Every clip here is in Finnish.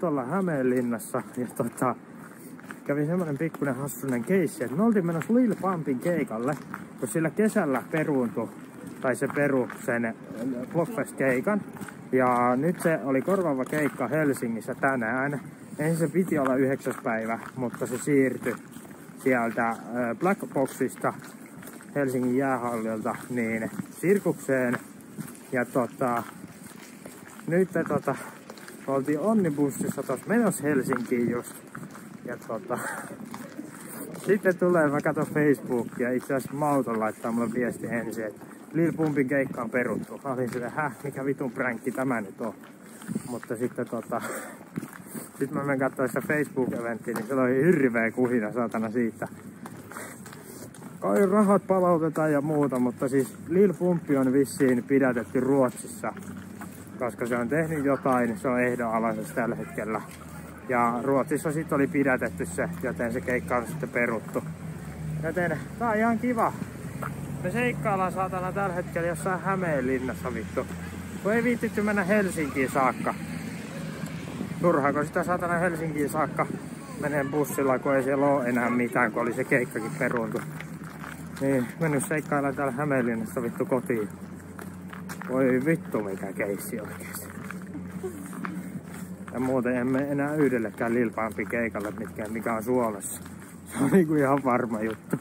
ollaan Hämeenlinnassa ja kävi semmonen pikkuinen hassunen keissi, että me oltiin menossa Lil Pumpin keikalle, kun sillä kesällä peruuntui, tai se peru sen Blockfest-keikan. Ja nyt se oli korvaava keikka Helsingissä tänään. Ensin se piti olla 9. päivä, mutta se siirtyi sieltä Black Boxista Helsingin jäähallilta niin Sirkukseen. Ja nyt oltiin Onnibussissa tuossa menossa Helsinkiin just. Ja sitten tulee, mä katson Facebookia, itse asiassa Mauton laittaa mulle viesti ensin, että Lil Pumpin keikka on peruttu. Mä olin silleen, mikä vitun pränkki tämä nyt on. Mutta sitten sit mä menen katsoa sitä Facebook-eventtiä, niin siellä oli hirveä kuhina saatana siitä. Kai rahat palautetaan ja muuta, mutta siis Lil Pumpi on vissiin pidätetty Ruotsissa. Koska se on tehnyt jotain, se on ehdonalaisessa tällä hetkellä. Ja Ruotsissa sitten oli pidätetty se, joten se keikka on sitten peruttu. Joten tää on ihan kiva. Me seikkaillaan saatana tällä hetkellä jossain Hämeenlinnassa vittu. Kun ei viittitty mennä Helsinkiin saakka. Turhaako sitä saatana Helsinkiin saakka menee bussilla, kun ei siellä ole enää mitään, kun oli se keikkakin peruuntu. Niin, mennyt seikkaillaan täällä Hämeenlinnassa vittu kotiin. Voi vittu mikä keissi oikeesti. Ja muuten emme enää yhdellekään Lil Pumpin keikalle mikä on Suomessa. Se on niinku ihan varma juttu.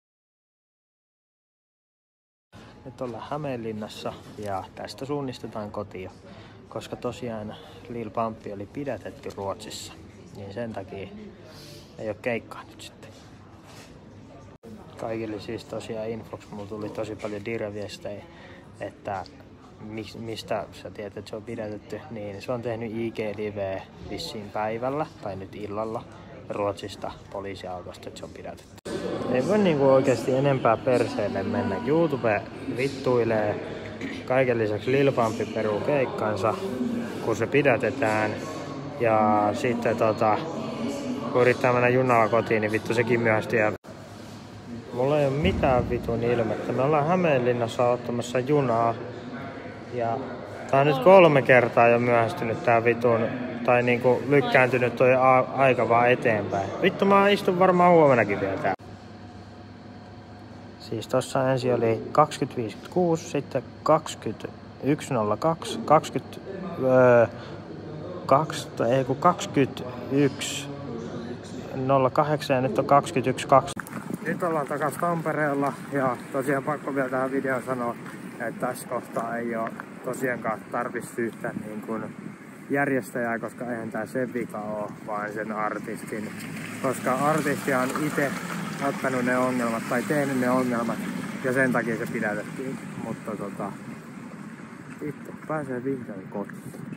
Nyt ollaan Hämeenlinnassa ja tästä suunnistetaan kotiin, koska tosiaan Lil Pump oli pidätetty Ruotsissa, niin sen takia ei ole keikkaa nyt sitten. Kaikille siis tosiaan infoksi mulla tuli tosi paljon direviestejä, että mistä sä tiedät, että se on pidätetty, niin se on tehnyt IG-live vissiin päivällä tai nyt illalla Ruotsista poliisiautosta, että se on pidätetty. Ei voi niinku oikeesti enempää perseelle mennä. YouTube vittuilee. Kaiken lisäksi Lil Pump peruu keikkansa, kun se pidätetään. Ja sitten kun yrittää mennä junalla kotiin, niin vittu sekin myöhästyy. Mulla ei ole mitään vitun ilmettä. Me ollaan Hämeenlinnassa ottamassa junaa. Ja tää on nyt 3 kertaa jo myöhästynyt tää vitun, tai niinku lykkääntynyt toi aika vaan eteenpäin. Vittu mä istun varmaan huomenakin vielä täällä. Siis tossa ensin oli 20.56, sitten 21.02, 21.08 ja nyt on 21.2. Nyt ollaan takas Tampereella ja tosiaan pakko vielä tähän videoon sanoa, että tässä kohtaa ei ole tosiaankaan tarvitse syyttää niin kuin järjestäjää, koska eihän tää sen vika ole, vaan sen artistin. Koska artisti on itse ottanut ne ongelmat tai tehnyt ne ongelmat ja sen takia se pidätettiin. Mutta vittu, pääsee vihdoin kotiin.